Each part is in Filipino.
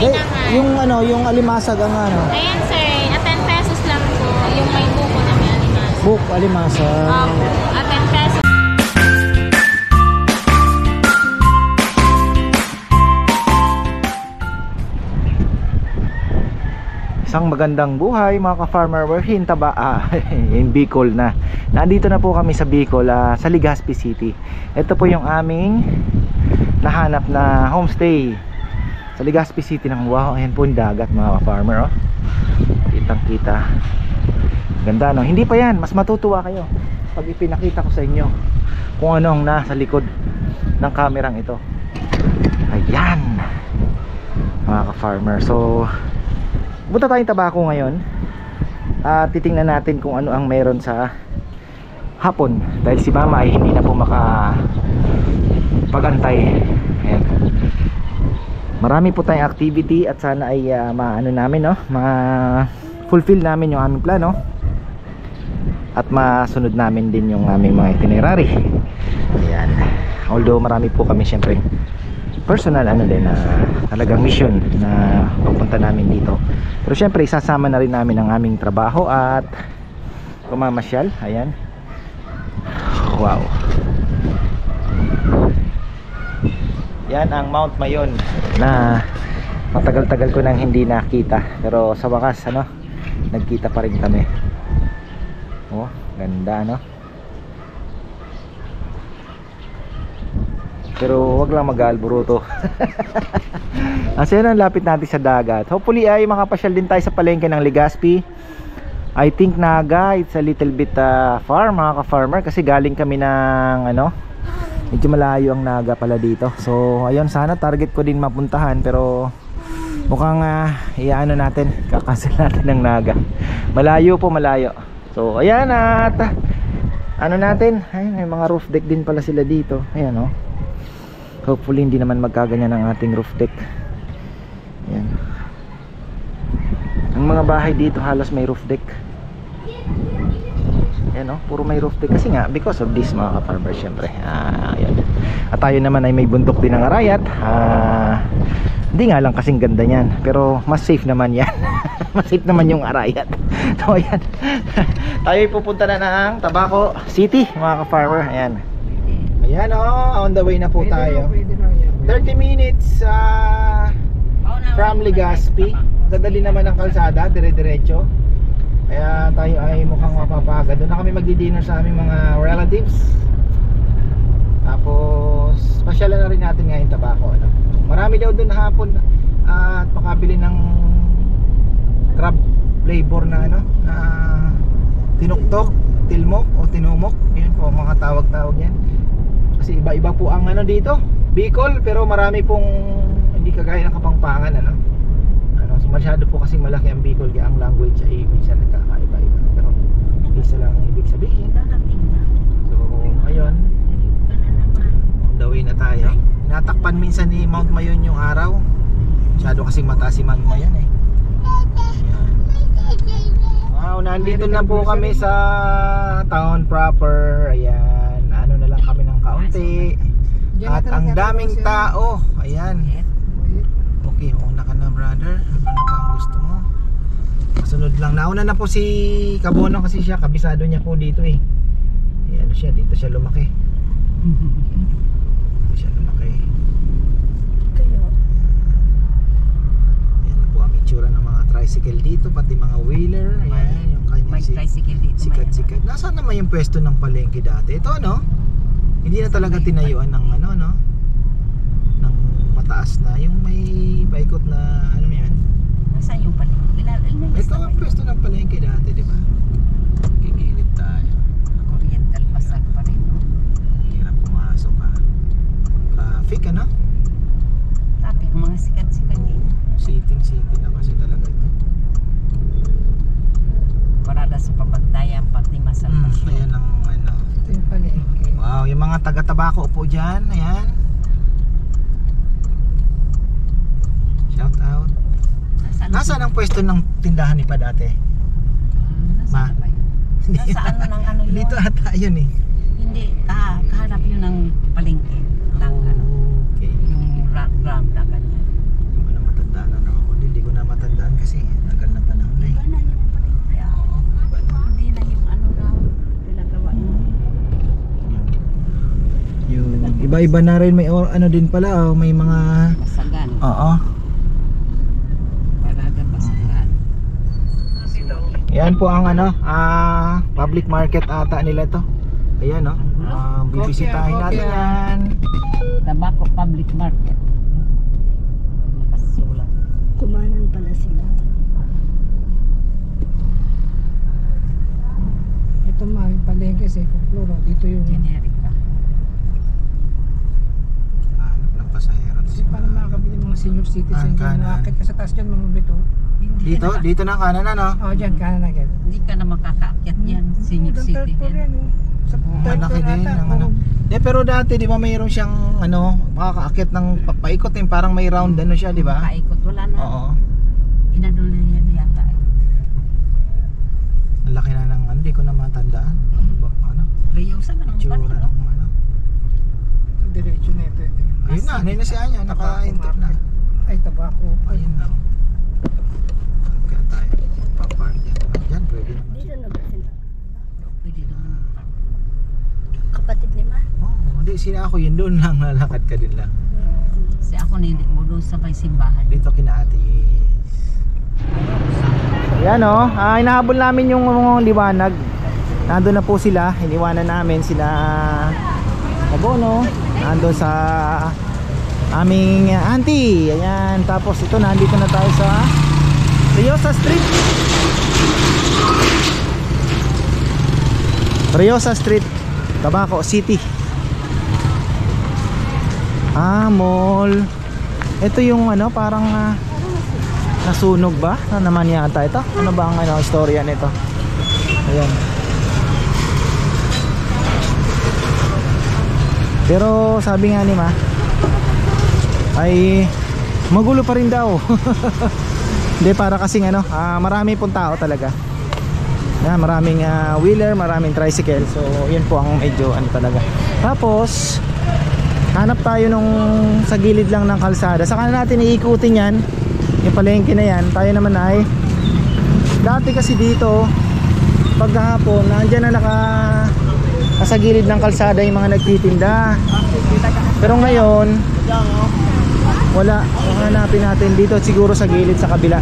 May yung ano, yung alimasag ang ano? Ayan sir, at 10 pesos lang po. Yung may buko na may alimasag. Book, alimasag. Opo, at 10 pesos. Isang magandang buhay mga ka-farmer. We're in in Bicol na. Nandito na po kami sa Bicol, sa Legazpi City. Ito po yung aming nahanap na homestay sa Legazpi City ng wow. Ayan po yung dagat mga ka-farmer, oh. Kitang kita. Ganda, no? Hindi pa yan, mas matutuwa kayo pag ipinakita ko sa inyo kung ano ang nasa likod ng kamerang ito. Ayan mga ka-farmer. So punta tayong Tabaco ngayon at titingnan natin kung ano ang meron sa hapon dahil si mama ay hindi na po makapag-antay. Ayan. Marami po tayong activity at sana ay maano namin, no? Ma-fulfill namin yung aming plano at masunod namin din yung aming mga itinerary. Ayan. Although marami po kami syempre personal ano din na talagang mission na pupunta namin dito. Pero syempre isasama na rin namin ang aming trabaho at pamamasyal. Ayan. Wow. Yan ang Mount Mayon na matagal-tagal ko nang hindi nakita. Pero sa wakas ano, nagkita pa rin kami. Oh, ganda no? Pero wag lang mag-aalburuto. Kasi yan ang lapit natin sa dagat. Hopefully ay makapasyal din tayo sa palengke ng Legazpi. I think Naga, it's a little bit far mga ka-farmer. Kasi galing kami ng ano, medyo malayo ang Naga pala dito. So ayun, sana target ko din mapuntahan. Pero mukhang iano natin, kakancel natin ng Naga. Malayo po, malayo. So ayan at ano natin, ayun, may mga roof deck din pala sila dito. Ayan o. Hopefully hindi naman magkaganyan ang ating roof deck. Ayan. Ang mga bahay dito halos may roof deck. Ayan o, puro may roof deck. Kasi nga, because of this mga ka-farmer syempre. Ayan. At tayo naman ay may bundok din ng Arayat. Hindi nga lang kasing ganda niyan, pero mas safe naman yan. Mas safe naman yung Arayat. So ayan. Tayo pupunta na ng Tabaco City mga ka-farmer. Ayan. Ayan on the way na po tayo. 30 minutes from Legazpi. Dadali naman ang kalsada, dire-diretso. Kaya tayo ay mukhang mapapagod. Doon na kami magdi-dinner sa aming mga relatives. Tapos pasyalan na rin natin ngayon Tabaco, ano? Marami daw doon hapon at makabili ng crab flavor na ano, na tinuktok, tilmok o tinumok. Yan po mga tawag-tawag yan. Kasi iba-iba po ang ano dito, Bicol, pero marami pong hindi kagaya ng Kapampangan ano. So masyado po kasi malaki ang Bicol, kaya ang language ay minsan nagkakaiba-iba. Pero isa lang ang ibig sabihin. So ayun, on the way na tayo. Natakpan minsan ni Mount Mayon yung araw. Masyado kasi mataas si Mount Mayon eh. Ayan. Wow, nandito na po kami sa town proper. Ayan. Ano na lang kami ng kaunti. At ang daming tao. Ayan. Okay, una ka na brother. Ano na ba ang gusto mo? Kasunod lang. Nauna na po si Kabono kasi siya, kabisado niya po dito eh. Ayan siya, dito siya lumaki. Dito siya lumaki. Ayan po ang itsura ng mga tricycle dito, pati mga wheeler. Ayan, yung kanyang tricycle dito. sikat-sikat. Nasaan naman yung pwesto ng palengke dati? Ito no? Hindi na talaga tinayuan ng ano no? Ng mataas na, yung may paikot na ano yan. Nasaan yung palengke? Ito ang pwesto ng palengke dati, di ba? Gigilid tayo. Oriental Pasag pa rin, no? Hirap pumasok ha. Traffic ano? Traffic, mga sikat-sikat din. Sitting na kasi talaga ito. Parada sa pabantayan, pati masalpasyon. Ayan ang ano. Ito yung palengke. Wow, yung mga taga-Tabaco po dyan. Ayan. Shout out. Nasaan ang pwesto ng tindahan ni pa dati? Nasaan ba yun? Nasaan ng ano yun? Dito ata yun eh. Hindi, kaharap yun ng palengke. Ng ano, Okay. yung ram na ganyan. Yung mga matanda na no. Iba-iba na rin, may ano din pala, oh, may mga Basagan. oo. Parada basagan. Yan po ang ano, public market ata nila to. Ayan oh. Bibisitahin natin yan. Tabako Public Market. Nakasulat. Kumanan pala sila. Ito mga palengke sa Ecofloro. Dito yung Generic pa. Hanap ng pasahero. kasi para makakabili mga senior citizen. Kanan. Nakakit ka sa taas dyan mga bito. Hindi Dito, ka na, dito na kanan ano. Oo, dyan kanan agad. hindi ka na makakaakyat yan. Senior Third floor citizen. yan, oh. Sa third Malaki floor din ata, ang ano. oo. De, pero dati di ba mayroon siyang ano, makakaakit ng paikot yung parang may round ano siya, di ba? Paikot. Wala na. Oo. Inadol na yan yata. Ang laki na ng hindi ko na matandaan. Ano? Rio sa ganun Itsura pa. ng ano. Diretso na ito. Ayun na, na si Anya, naka-intip na. Ay, tabako. Ayun na. Saan kaya tayo? Papark yan. Yan, pwede naman. Dito na ba sila? Pwede naman. Kapatid ni Ma? Oo, hindi, sila ako yun doon lang, lalakad ka din lang. Kasi ako hindi mo doon sa may simbahan. Dito kina ate. Yan o, inahabol namin yung liwanag. Nandun na po sila, iniwanan namin sila Mabono. Nandun sa aming auntie. Ayan, tapos ito nandito na tayo sa Riosa Street. Riosa Street, Tabaco City. Mall. Ito yung ano, parang nasunog ba? Ano naman yata ito? Ano ba ang ano, istorya nito? Ayan. Pero sabi nga ni Ma ay magulo pa rin daw. Hindi, para kasing ano, marami pong tao talaga. Yan, maraming wheeler, maraming tricycle. So yun po ang medyo ano talaga. Tapos hanap tayo nung sa gilid lang ng kalsada. Saka natin iikutin yan, yung palengke na yan. Tayo naman ay dati kasi dito paghapon nandiyan na nasa gilid ng kalsada yung mga nagtitinda. Pero ngayon wala. Hanapin natin dito siguro sa gilid sa kabila.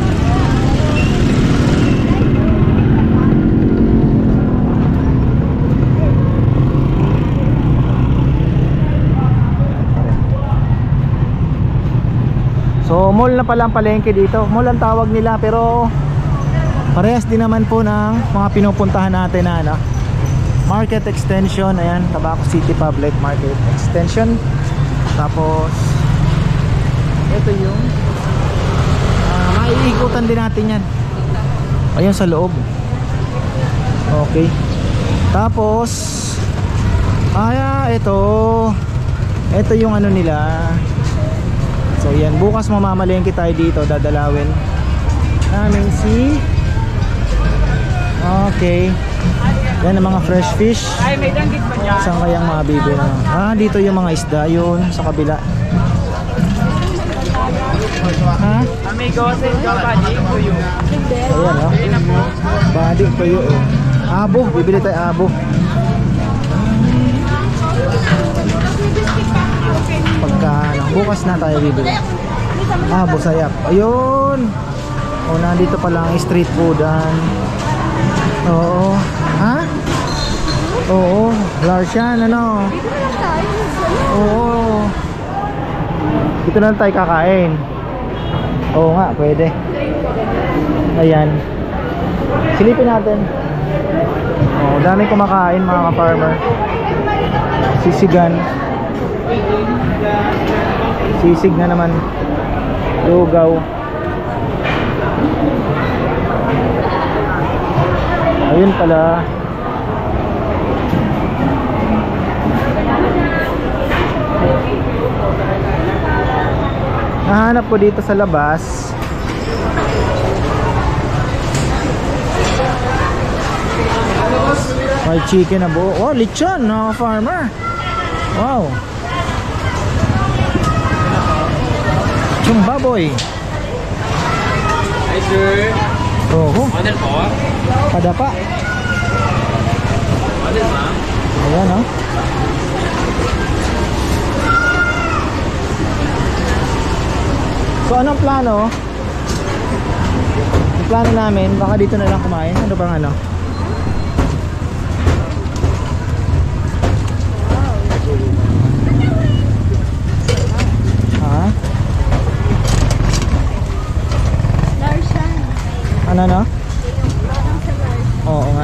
So mall na pala ang palengke dito. Mall ang tawag nila, pero parehas din naman po ng mga pinupuntahan natin na ano, Market Extension. Ayan, Tabaco City Public Market Extension. Tapos ito yung maiikutan din natin yan. Ayun sa loob. Okay. Tapos ito yung ano nila. So yan, bukas mamamalengke tayo dito, dadalawin namin si okay. Yan ang mga fresh fish. Saan kayang mabibili na? Dito yung mga isda yun sa kabila. Amigo, send ka ba? Ayan badi ko yun. Abo, bibili tayo abo. Pagka bukas na tayo bibili. Abo sayap. Ayun. Nandito pala ang street foodan. Oo. Oo, Larsian, ano? Oo. Dito na tayo kakain. Oo nga, pwede. Ayan. Silipin natin. Daming kumakain mga ka-farmer. Sisigan. Sisig na naman. Lugaw. Ayun pala. Nahanap ko dito sa labas. Fried chicken na buo. Oh, lechon, no, farmer. Wow. Lechon baboy. Hi sir. Oh, Order po. padapa. Order ma'am. Ayan, oh. So anong plano? Yung plano namin, baka dito na lang kumain. Ano bang ano? Ha? Larsan. Ano no? Oo nga.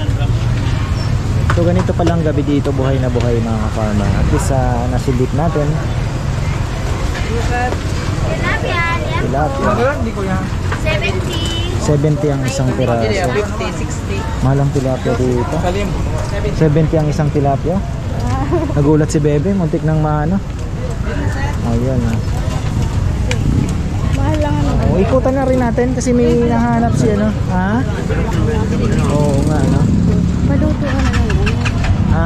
So ganito palang gabi dito, buhay na buhay mga ka-farmer. At least nasilip natin. Tilapia, yan. Tilapia. Hindi ko yan. 70. 70 ang isang piraso. 50, 60. Malang tilapia dito. Salim. 70 ang isang tilapia. Nagulat si Bebe, muntik nang maano. Ayun ah. Mahal lang ano. Oh, ikutan na rin natin kasi may nahanap si ano. Ha? Oo nga no. Paluto ka na lang. Ha?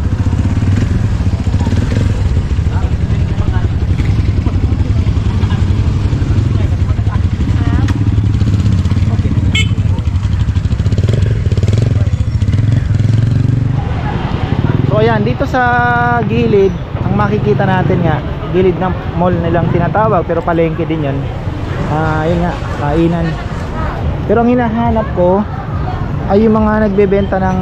So ayan, dito sa gilid, ang makikita natin nga, gilid ng mall nilang tinatawag pero palengke din yun. Yun nga, kainan. Pero ang hinahanap ko ay yung mga nagbebenta ng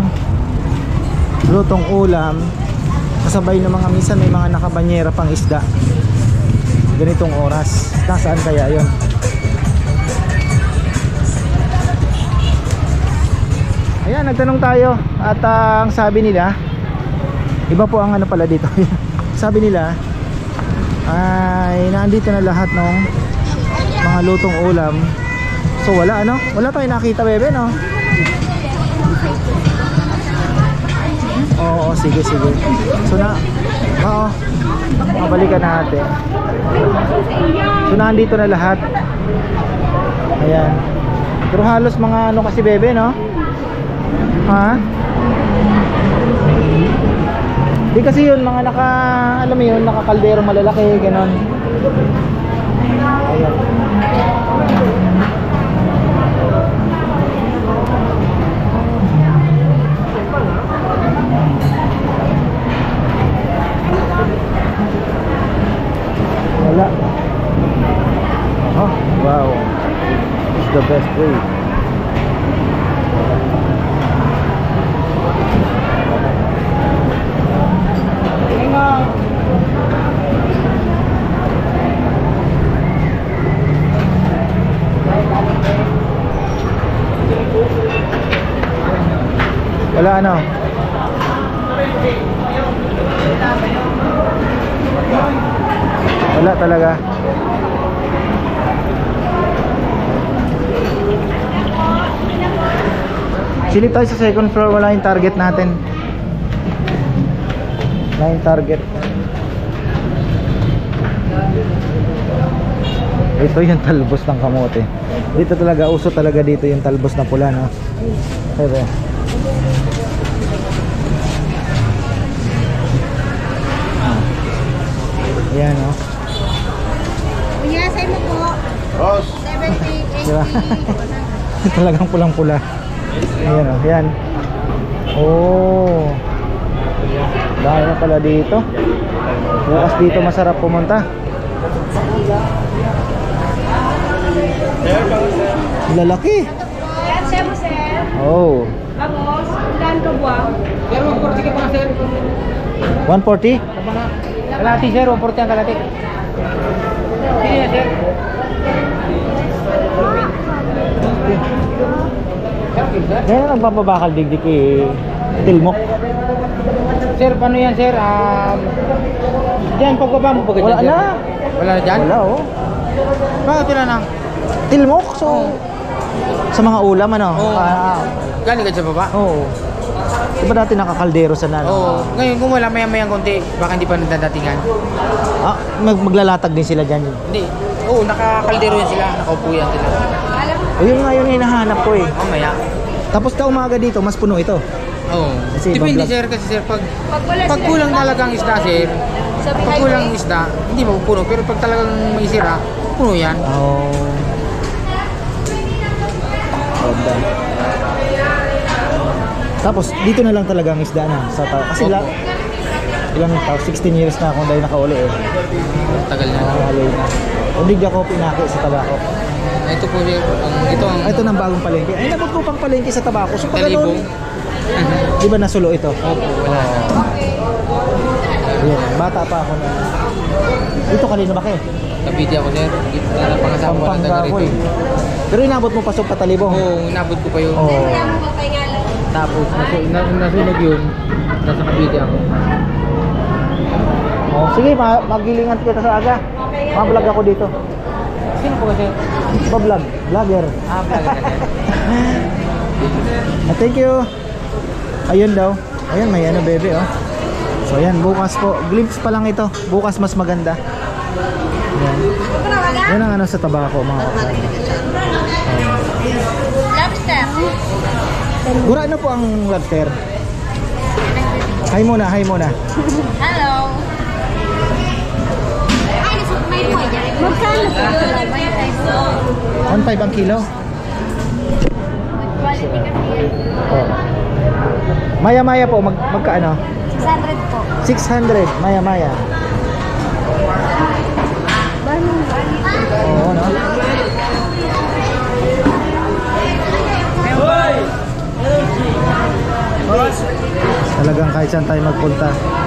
lutong ulam, kasabay ng mga minsan may mga nakabanyera pang isda ganitong oras. Nasaan kaya yun? Ayan, nagtanong tayo at ang sabi nila, iba po ang ano pala dito. Sabi nila ay nandito na lahat ng mga lutong ulam. So wala ano? Wala tayong nakita, Bebe, no? Oo, sige. So oo, mabalikan natin. So nandito na lahat. Ayan. Pero halos mga ano kasi, Bebe, no? Ha? Di kasi yun, mga alam mo yun, nakakaldero malalaki, ganon. Ayan. Wala. Oh, wow. It's the best way. Wala ano. Wala talaga. Silip tayo sa second floor, wala yung target natin. Wala yung target. Ito yung talbos ng kamote. Dito talaga, uso talaga dito yung talbos na pula, no? Pero ayan, no? Kuya, sa'yo mo po. Ross. 70, 80. Diba? Talagang pulang-pula. Ayan, oh, yan. Oh. Dahil na pala dito. Bukas dito masarap pumunta. Lalaki. Yan, sa'yo mo, sir. Oh. Vamos, ilan ka buwang? Pero 40 ka pa, sir. 140? Kalati, sir. 40 ang kalati. Sige na, sir. Kaya nagpapabakal digdik eh. Tilmok. Sir, paano yan, sir? Diyan, pagbaba mo ba Wala sir? na. Wala na dyan? Wala, oh. Bakit wala na? Tilmok? So, sa mga ulam, ano? Oo. Galing ka sa baba? Oo. Diba dati nakakaldero sa nano? Oo. Ngayon, kung wala maya-mayang konti, baka hindi pa nagdadatingan. Maglalatag din sila dyan. Hindi. Oo, nakakaldero yan sila. Nakaupo yan sila. O yun nga yung hinahanap ko eh. Mamaya. Tapos ka umaga dito, mas puno ito. Oo. Kasi Depende, ibang sir. Kasi, sir, pag kulang talagang isda, sir, pag kulang isda, hindi mapupuno. Pero pag talagang may sira, puno yan. Oh. Ganda. Tapos dito na lang talaga ang isda na sa tao. Kasi ilang tao, 16 years na akong dahil nakauli eh. Tagal na. Nakakaloy na. Hindi ako pinaki sa tabako. Ito po sir, ito ang Ito ng bagong palengke. Ay, nabot ko pang palengke sa tabako. So pag talibong. ganun, di ba nasulo ito? Opo, wala. Yun, bata pa ako na. Ito kanina ba kayo? Kabiti ako sir. Ito na pangasawa ko na taga Pampanga ko rito. eh. Pero inabot mo pasok patalibong. Oo, inabot ko pa yun. Oo. Tapos nasunog yun. Nasa Kabiti ako. Oh, sige, magilingan kita sa aga. Ma-vlog ako dito. Sino po kasi? Pa-vlog, vlogger. Vlog ka sir. Thank you. Ayun daw. Ayun, may ano bebe oh. So ayan, bukas po. Glimpse pa lang ito. Bukas mas maganda. Ayan. Yan ang ano sa tabako mga kapatid. Lobster. Gura ano po ang lobster? Hi muna, hi muna. Hello. Ay, may boy. Magkano po? 1.5 ang kilo. Oh. Maya-maya po, magkaano? 600 po. 600, maya-maya. Oo, no? Talagang kahit saan tayo magpunta.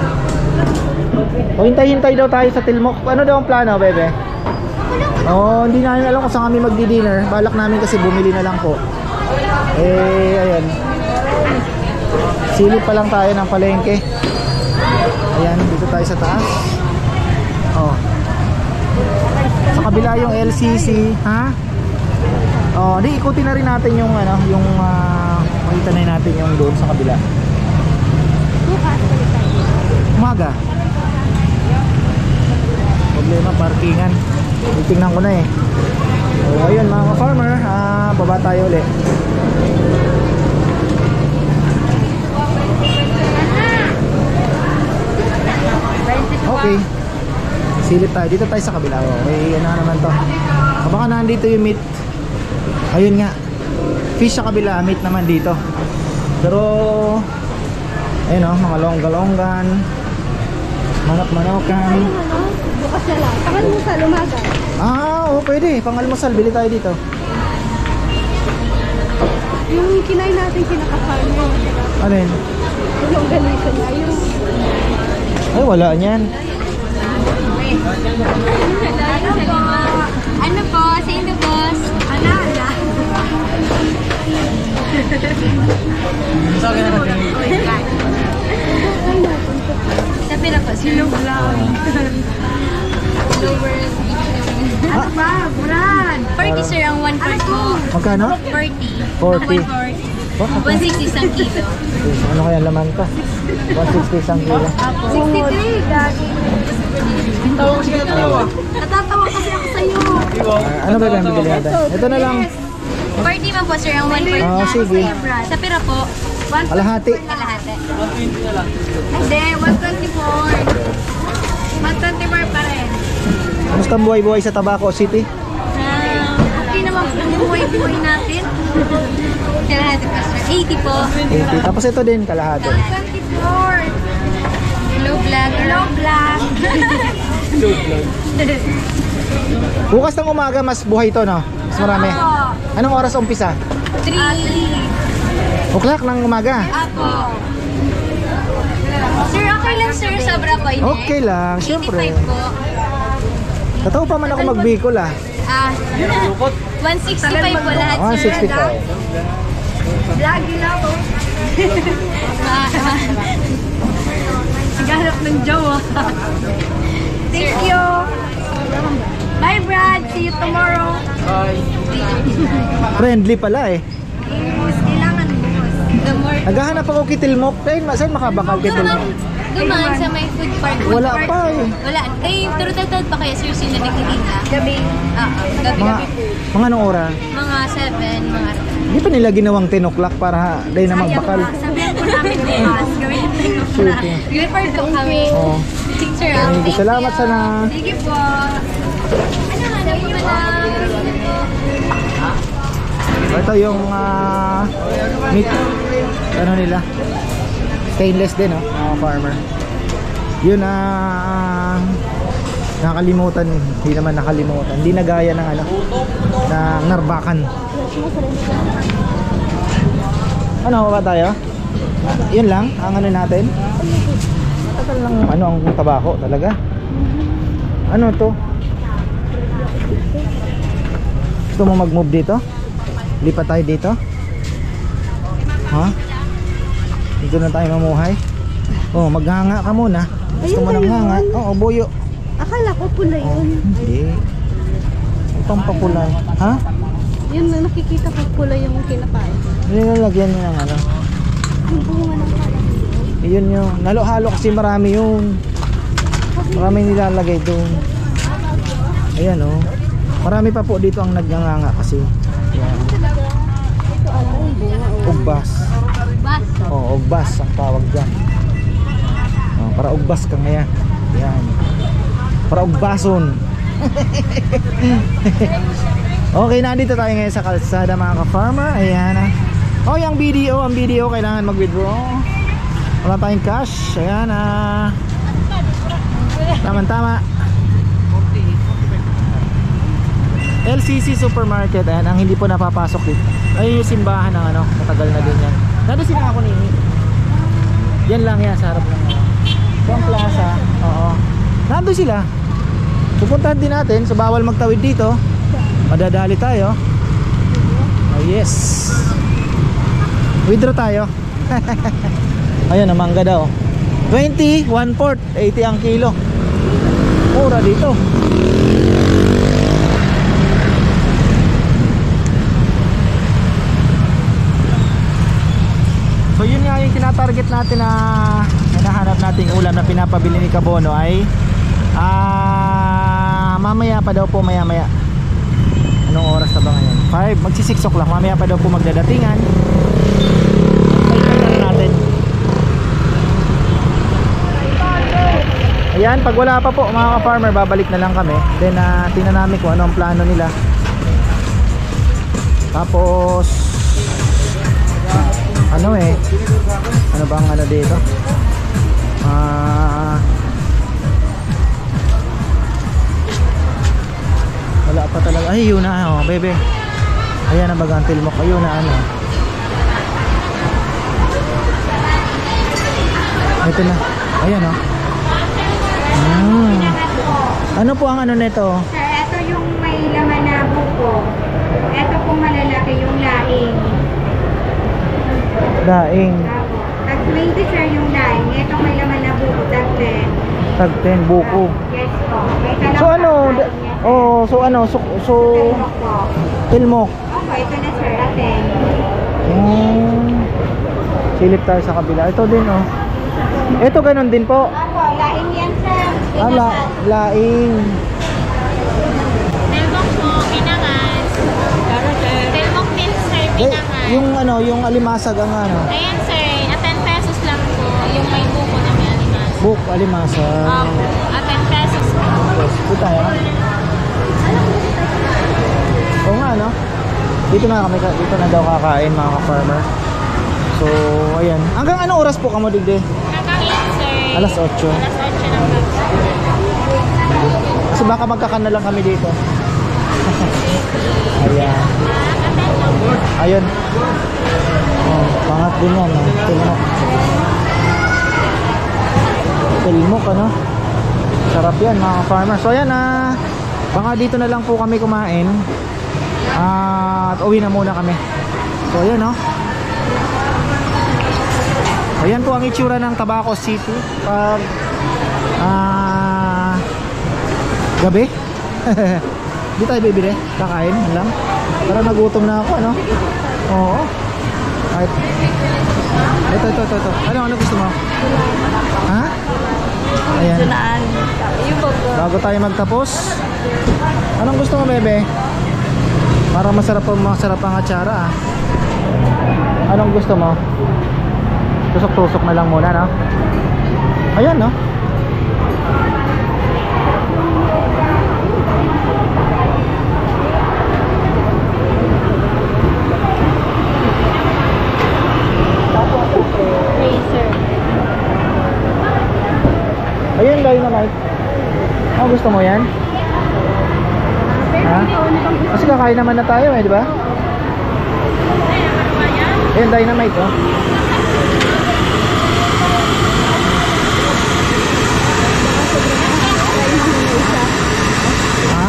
O hintay-hintay daw tayo sa Tilmok. Ano daw ang plano, bebe? Hindi namin alam kung saan kami magdi-dinner. Balak namin kasi bumili na lang po. Ayan. Silip pa lang tayo ng palengke. Ayan, dito tayo sa taas. Oh. Sa kabila yung LCC, ha? Oh, di ikutin na rin natin yung ano, yung makita na natin yung doon sa kabila. Bukas ulit tayo. Umaga. Problema parkingan. Titingnan ko na eh. So, ayun mga farmer, baba tayo ulit. Okay. Silip tayo. Dito tayo sa kabila. Okay, ano naman to. Baka nandito yung meat. Ayun nga. Fish sa kabila, meat naman dito. Pero ayun oh, mga longga-longgan, manok-manokan. Bukas na lang. Pangalmusal, umaga. Pwede. Pangalmusal, bili tayo dito. Yung kinain natin kinaka-farmer. Alin? Yung ganito niya. Yung... Ay, wala niyan. Ano po? Sino boss? Ano? Sabi na po, silog lang. Lower. Ano ba? Buran. 40 sir ang 1 part po. Magkano? 40. 40. 160 isang kilo. Ano kaya laman ka? 160 isang kilo. 63, Daddy. Natatawa kasi ako sa'yo. Ano ba yung bibili natin? Ito na lang. 40 man po sir ang 1 part. Sige. Sa pira po. Kalahati. Kalahati. Hindi, 124. 124 pa rin. Kamusta ang buhay-buhay sa Tabaco City? Okay naman po yung buhay-buhay natin. Kalahati po sir. 80 po. 80. Tapos ito din, kalahati. 124. Hello vlog. Hello vlog. Bukas ng umaga, mas buhay ito, no? Mas marami. Anong oras umpisa? 3. O'clock ng umaga. Apo. Sir, okay lang sir. Sobra po hindi. Okay lang, syempre. 85 po. Totoo pa man ako mag-Bicol, ah. 165 po lahat sir. 165. Lagi na po. Sigarap ng jowa. Thank you. Bye Brad. See you tomorrow. Friendly pala eh. Kailangan boss. The more Naghahanap ako kay Tilmok. Saan makabakal kay Tilmok? dumaan sa may food park. Wala pa eh. Wala. Turutad pa kaya sir sila nagtitinda. Gabi. Gabi. Mga anong oras? Mga 7, mga Hindi pa nila ginawang 10 o'clock para day na magbakal. sabihan po namin bukas. Gawin natin ko na. Gawin po kami. Oo. Sir, Thank you. Salamat sana. Sige po. Ano nga, sabi mo na. Ito yung meat. Ano nila? Stainless din, oh, mga farmer. Yun Nakalimutan, hindi naman nakalimutan. Hindi na gaya ng ano, ng Narbacan. Ano ba tayo? Yun lang, ang ano natin. Tagal lang ano ang tabako talaga. Ano to? Gusto mo mag-move dito? Lipat tayo dito? Ha? Dito na tayo mamuhay? Oh, maghanga ka muna. Gusto mo nang hanga? Oo, buyo. Akala ko pula yun. Hindi. Itong papulay. Ha? Yun na nakikita ko pula yung kinakain. Nilalagyan niya ng ano. Yung bunga ng parang. Yun yung nalo-halo kasi marami yun. Marami nilalagay doon. Ayan oh. Marami pa po dito ang nagnganga kasi. Ayan. Ito ano yung bunga. Ugbas. Bas. Oh, ugbas ang tawag dyan. Oh, para ugbas ka ngayon. Ayan. Para ugbason. Okay, nandito tayo ngayon sa kalsada mga ka-farmer. Ayan. Oh, yung video, ang video kailangan mag-withdraw. Wala tayong cash. Ayan. Tama-tama. LCC Supermarket. Ayan, ang hindi po napapasok dito. Ay, yung simbahan ng ano, matagal na din yan. Nandun sila ako nini. Yan lang yan, sa harap ng Buang Plaza. Oo. Nandun sila. Pupuntahan din natin. So bawal magtawid dito. Madadali tayo. Oh yes. Withdraw tayo. Ayun, ang mangga daw. 20, 1/4, 80 ang kilo. Mura dito. So yun nga yung tinatarget natin na hinahanap nating ulam na pinapabili ni Kabono ay mamaya pa daw po, maya-maya. Anong oras na ba ngayon? 5, magsi 6 o'clock. Mamaya pa daw po magdadatingan. Pagkakaroon natin. Ayan, pag wala pa po mga ka-farmer, babalik na lang kami. Then tingnan namin kung ano ang plano nila. Tapos ano ano bang ano dito? Wala pa talaga. Ay, yun na, oh, bebe. Ayan ang bagang tilmok. Ayun na, ano. Ito na. Ayan, oh. Ano po ang ano nito? Sir, ito yung may laman na buko. Ito pong malalaki yung laing. Daing. Tag 20 sir yung laing. Ito may laman na buko. Tag 10. Tag 10 buko. Yes po. May talong So ano? So ano? So Tilmok po. tilmok. Okay, ito na sir. Atin. Silip tayo sa kabila. Ito din, oh. Ito ganun din po. Ako, laing yan sir. Laing. Telmok po, pinangas. Telmok din sir, pinangas. Yung ano, yung alimasag ang ano. Ayan sir, at 10 pesos lang po. Yung may buko na may alimas. Book, alimasag. At 10 pesos po. Yes, dito tayo. Oo nga, no? Dito na kami, dito na daw kakain mga ka-farmer. So, ayan. Hanggang anong oras po kamo digde? Hanggang 8 sir. Alas 8. Alas 8 lang po. Kasi baka magkakana lang kami dito. Ayan. Ayun. Oh, pangat din yan, no? Tilmok. Tilmok, ano? Sarap yan, mga farmer. So, ayan, baka dito na lang po kami kumain. At uwi na muna kami. So, ayan, no? Ayan po ang itsura ng Tabaco City pag gabi. Di tayo bibili, kakain lang. Pero nagutom na ako, ano? Oo. Kahit ito. Ano gusto mo? Ha? Ayan. Bago tayo magtapos, anong gusto mo, bebe? Para masarap ang atsara, ah. Anong gusto mo? Tusok-tusok na lang muna, no? Ayan, no? Ayun, dynamite. gusto mo yan? Ha? Kasi kakain naman na tayo di ba? Ayan, dynamite oh. Ha?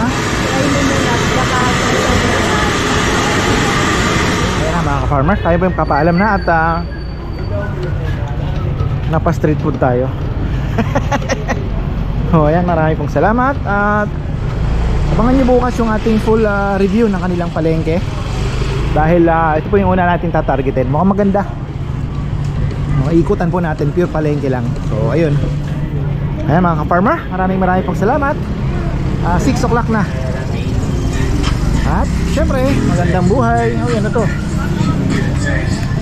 Ayan na mga ka-farmer, tayo ba yung papaalam na at napa street food tayo. Oh, ayan, marami pong salamat at abangan nyo bukas yung ating full review ng kanilang palengke. Dahil ito po yung una natin tatargetin. Mukhang maganda. Ikutan po natin, pure palengke lang. So ayun. Ayan mga ka-farmer, maraming pong salamat. 6 o'clock na. At syempre, magandang buhay. Oh, yan na to.